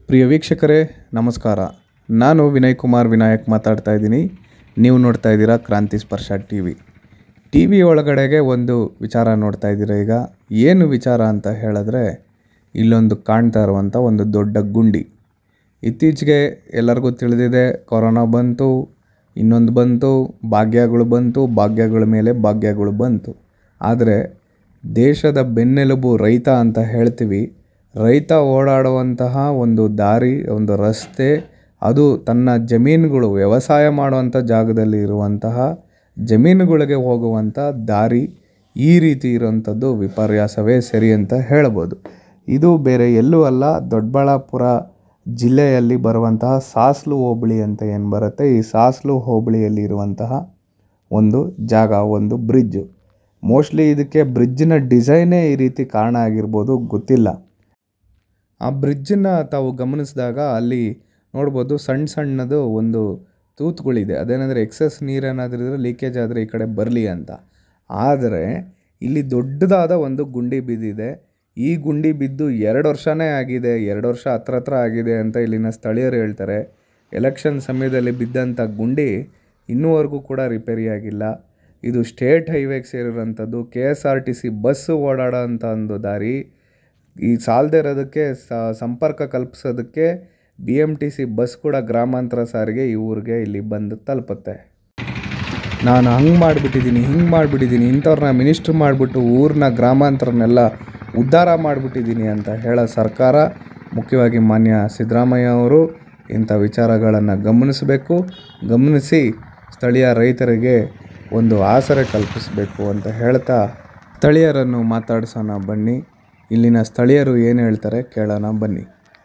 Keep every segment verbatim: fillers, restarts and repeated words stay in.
ಪ್ರಿಯ ವೀಕ್ಷಕರೇ ನಮಸ್ಕಾರ. ನಾನು ವಿನಯ್ ಕುಮಾರ್ ವಿನಾಯಕ್ ಮಾತಾಡ್ತಾ ಇದ್ದೀನಿ. ನೀವು ನೋಡ್ತಾ ಇದ್ದೀರಾ ಕ್ರಾಂತಿ ಸ್ಪರ್ಶ ಟಿ ವಿ. ಟಿ ವಿ ಒಳಗಡೆಗೆ ಒಂದು ವಿಚಾರ ನೋಡ್ತಾ ಇದ್ದೀರಾ. ಈಗ ಏನು ವಿಚಾರ ಅಂತ ಹೇಳಿದ್ರೆ, ಇಲ್ಲೊಂದು ಕಾಣ್ತಾ ಇರುವಂಥ ಒಂದು ದೊಡ್ಡ ಗುಂಡಿ. ಇತ್ತೀಚೆಗೆ ಎಲ್ಲರಿಗೂ ತಿಳಿದಿದೆ, ಕೊರೋನಾ ಬಂತು, ಇನ್ನೊಂದು ಬಂತು, ಭಾಗ್ಯಗಳು ಬಂತು, ಭಾಗ್ಯಗಳ ಮೇಲೆ ಭಾಗ್ಯಗಳು ಬಂತು. ಆದರೆ ದೇಶದ ಬೆನ್ನೆಲುಬು ರೈತ ಅಂತ ಹೇಳ್ತೀವಿ. ರೈತ ಓಡಾಡುವಂತಹ ಒಂದು ದಾರಿ, ಒಂದು ರಸ್ತೆ, ಅದು ತನ್ನ ಜಮೀನುಗಳು ವ್ಯವಸಾಯ ಮಾಡುವಂಥ ಜಾಗದಲ್ಲಿ ಇರುವಂತಹ ಜಮೀನುಗಳಿಗೆ ಹೋಗುವಂಥ ದಾರಿ ಈ ರೀತಿ ಇರುವಂಥದ್ದು ವಿಪರ್ಯಾಸವೇ ಸರಿ ಅಂತ ಹೇಳ್ಬೋದು. ಇದು ಬೇರೆ ಎಲ್ಲೂ ಅಲ್ಲ, ದೊಡ್ಡಬಳ್ಳಾಪುರ ಜಿಲ್ಲೆಯಲ್ಲಿ ಬರುವಂತಹ ಸಾಸ್ಲು ಹೋಬಳಿ ಅಂತ ಏನು ಬರುತ್ತೆ, ಈ ಸಾಸ್ಲು ಹೋಬಳಿಯಲ್ಲಿ ಇರುವಂತಹ ಒಂದು ಜಾಗ, ಒಂದು ಬ್ರಿಡ್ಜು. ಮೋಸ್ಟ್ಲಿ ಇದಕ್ಕೆ ಬ್ರಿಡ್ಜಿನ ಡಿಸೈನೇ ಈ ರೀತಿ ಕಾರಣ ಆಗಿರ್ಬೋದು, ಗೊತ್ತಿಲ್ಲ. ಆ ಬ್ರಿಡ್ಜನ್ನು ತಾವು ಗಮನಿಸಿದಾಗ ಅಲ್ಲಿ ನೋಡ್ಬೋದು ಸಣ್ಣ ಸಣ್ಣದು ಒಂದು ತೂತುಗಳಿದೆ. ಅದೇನೆಂದರೆ ಎಕ್ಸಸ್ ನೀರೇನಾದರೂ ಇದ್ದರೆ ಲೀಕೇಜ್ ಆದರೆ ಈ ಕಡೆ ಬರಲಿ ಅಂತ. ಆದರೆ ಇಲ್ಲಿ ದೊಡ್ಡದಾದ ಒಂದು ಗುಂಡಿ ಬಿದ್ದಿದೆ. ಈ ಗುಂಡಿ ಬಿದ್ದು ಎರಡು ವರ್ಷವೇ ಆಗಿದೆ, ಎರಡು ವರ್ಷ ಹತ್ರ ಹತ್ರ ಆಗಿದೆ ಅಂತ ಇಲ್ಲಿನ ಸ್ಥಳೀಯರು ಹೇಳ್ತಾರೆ. ಎಲೆಕ್ಷನ್ ಸಮಯದಲ್ಲಿ ಬಿದ್ದಂಥ ಗುಂಡಿ ಇನ್ನೂವರೆಗೂ ಕೂಡ ರಿಪೇರಿ ಆಗಿಲ್ಲ. ಇದು ಸ್ಟೇಟ್ ಹೈವೇಗೆ ಸೇರಿರೋಂಥದ್ದು. K S R T C bus ಓಡಾಡೋ ಅಂಥ ಒಂದು ದಾರಿ. ಈ ಸಾಲದೇ ಇರೋದಕ್ಕೆ ಸಂಪರ್ಕ ಕಲ್ಪಿಸೋದಕ್ಕೆ B M T C bus ಕೂಡ ಗ್ರಾಮಾಂತರ ಸಾರಿಗೆ ಈ ಊರಿಗೆ ಇಲ್ಲಿ ಬಂದು ತಲುಪುತ್ತೆ. ನಾನು ಹಂಗೆ ಮಾಡಿಬಿಟ್ಟಿದ್ದೀನಿ, ಹಿಂಗೆ ಮಾಡಿಬಿಟ್ಟಿದ್ದೀನಿ, ಇಂಥವ್ರನ್ನ ಮಿನಿಸ್ಟ್ರ್ ಮಾಡಿಬಿಟ್ಟು ಊರನ್ನ ಗ್ರಾಮಾಂತರನೆಲ್ಲ ಉದ್ಧಾರ ಮಾಡಿಬಿಟ್ಟಿದ್ದೀನಿ ಅಂತ ಹೇಳೋ ಸರ್ಕಾರ, ಮುಖ್ಯವಾಗಿ ಮಾನ್ಯ ಸಿದ್ದರಾಮಯ್ಯ ಅವರು ಇಂಥ ವಿಚಾರಗಳನ್ನು ಗಮನಿಸಬೇಕು. ಗಮನಿಸಿ ಸ್ಥಳೀಯ ರೈತರಿಗೆ ಒಂದು ಆಸರೆ ಕಲ್ಪಿಸಬೇಕು ಅಂತ ಹೇಳ್ತಾ ಸ್ಥಳೀಯರನ್ನು ಮಾತಾಡ್ಸೋಣ ಬನ್ನಿ. ಇಲ್ಲಿನ ಸ್ಥಳೀಯರು ಏನು ಹೇಳ್ತಾರೆ ಕೇಳೋಣ ಬನ್ನಿ.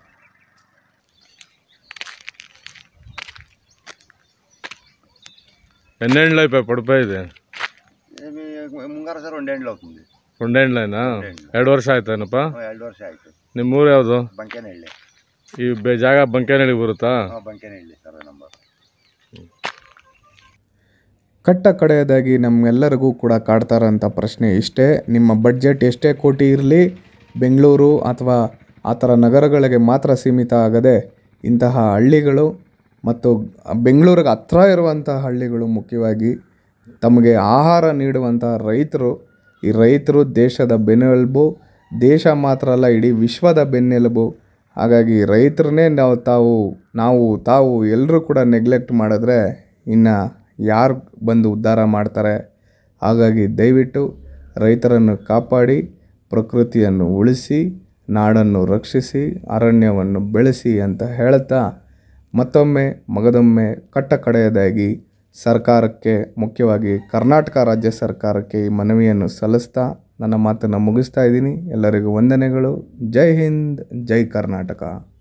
ఎన్నేళ్ళు అయిపోయి పడిపోయేది? ಮುಂಗಾರು ಸರ್ ಒಂದು ಎಂಡ್ಲು ಹೋಗ್తుంది. రెండేళ్ళైనా? ಎರಡು ವರ್ಷ ಆಯ್ತೇನಪ್ಪ? ಎರಡು ವರ್ಷ ಆಯಿತು. ನಿಮ್ಮ ಊರು ಯಾವುದು? ಬಂಕೇನಹಳ್ಳಿ. ಈ ಬೆ ಜಾಗ ಬಂಕೇನಹಳ್ಳಿಗೆ ಬರುತ್ತಾ? ಹಾಂ, ಬಂಕೇನಹಳ್ಳಿ ಸರ್ ನಂಬರ್. ಕಟ್ಟ ಕಡೆಯದಾಗಿ ನಮ್ಮೆಲ್ಲರಿಗೂ ಕೂಡ ಕಾಡ್ತಾ ಇರೋಂಥ ಪ್ರಶ್ನೆ ಇಷ್ಟೇ. ನಿಮ್ಮ ಬಡ್ಜೆಟ್ ಎಷ್ಟೇ ಕೋಟಿ ಇರಲಿ, ಬೆಂಗಳೂರು ಅಥವಾ ಆ ಥರ ನಗರಗಳಿಗೆ ಮಾತ್ರ ಸೀಮಿತ ಆಗದೆ ಇಂತಹ ಹಳ್ಳಿಗಳು ಮತ್ತು ಬೆಂಗಳೂರಿಗೆ ಹತ್ರ ಇರುವಂಥ ಹಳ್ಳಿಗಳು, ಮುಖ್ಯವಾಗಿ ತಮಗೆ ಆಹಾರ ನೀಡುವಂಥ ರೈತರು, ಈ ರೈತರು ದೇಶದ ಬೆನ್ನೆಲುಬು. ದೇಶ ಮಾತ್ರ ಅಲ್ಲ, ಇಡೀ ವಿಶ್ವದ ಬೆನ್ನೆಲುಬು. ಹಾಗಾಗಿ ರೈತರನ್ನೇ ನಾವು ತಾವು ನಾವು ತಾವು ಎಲ್ಲರೂ ಕೂಡ ನೆಗ್ಲೆಕ್ಟ್ ಮಾಡಿದ್ರೆ ಇನ್ನು ಯಾರು ಬಂದು ಉದ್ಧಾರ ಮಾಡ್ತಾರೆ? ಹಾಗಾಗಿ ದಯವಿಟ್ಟು ರೈತರನ್ನು ಕಾಪಾಡಿ, ಪ್ರಕೃತಿಯನ್ನು ಉಳಿಸಿ, ನಾಡನ್ನು ರಕ್ಷಿಸಿ, ಅರಣ್ಯವನ್ನು ಬೆಳೆಸಿ ಅಂತ ಹೇಳ್ತಾ ಮತ್ತೊಮ್ಮೆ ಮಗದೊಮ್ಮೆ ಕಟ್ಟ ಕಡೆಯದಾಗಿ ಸರ್ಕಾರಕ್ಕೆ, ಮುಖ್ಯವಾಗಿ ಕರ್ನಾಟಕ ರಾಜ್ಯ ಸರ್ಕಾರಕ್ಕೆ ಈ ಮನವಿಯನ್ನು ಸಲ್ಲಿಸ್ತಾ ನನ್ನ ಮಾತನ್ನು ಮುಗಿಸ್ತಾ ಇದ್ದೀನಿ. ಎಲ್ಲರಿಗೂ ವಂದನೆಗಳು. ಜೈ ಹಿಂದ್, ಜೈ ಕರ್ನಾಟಕ.